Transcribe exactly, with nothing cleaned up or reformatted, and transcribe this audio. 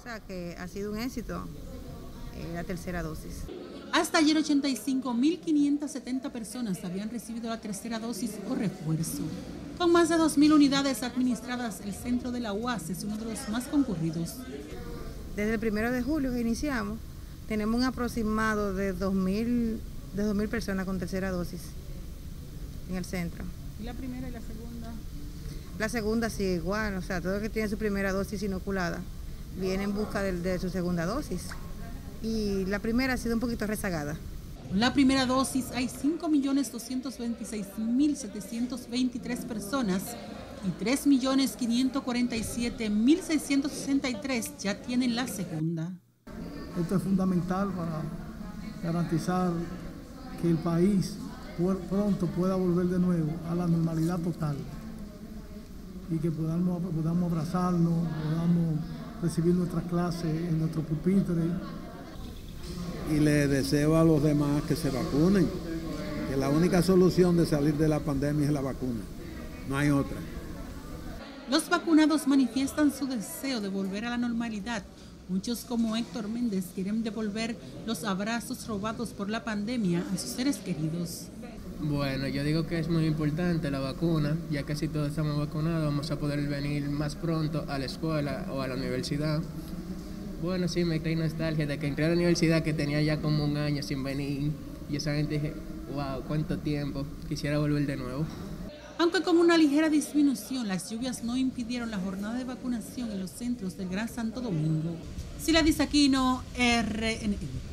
O sea que ha sido un éxito eh, la tercera dosis. Hasta ayer ochenta y cinco mil quinientas setenta personas habían recibido la tercera dosis o refuerzo. Con más de dos mil unidades administradas, el centro de la U A S es uno de los más concurridos. Desde el primero de julio que iniciamos, tenemos un aproximado de dos mil de dos mil personas con tercera dosis en el centro. ¿Y la primera y la segunda? La segunda sí, igual, o sea, todo el que tiene su primera dosis inoculada viene en busca de, de su segunda dosis. Y la primera ha sido un poquito rezagada. Con la primera dosis hay cinco millones doscientos veintiséis mil setecientos veintitrés personas y tres millones quinientos cuarenta y siete mil seiscientos sesenta y tres ya tienen la segunda. Esto es fundamental para garantizar que el país pronto pueda volver de nuevo a la normalidad total y que podamos, podamos abrazarnos, podamos recibir nuestras clases en nuestro pupitre. Y le deseo a los demás que se vacunen, que la única solución de salir de la pandemia es la vacuna, no hay otra. Los vacunados manifiestan su deseo de volver a la normalidad. Muchos, como Héctor Méndez, quieren devolver los abrazos robados por la pandemia a sus seres queridos. Bueno, yo digo que es muy importante la vacuna, ya que si todos estamos vacunados vamos a poder venir más pronto a la escuela o a la universidad. Bueno, sí, me trae nostalgia de que entré a la universidad, que tenía ya como un año sin venir, y esa gente dije, wow, cuánto tiempo, quisiera volver de nuevo. Aunque con una ligera disminución, las lluvias no impidieron la jornada de vacunación en los centros del Gran Santo Domingo. Sila Diz Aquino, R N N.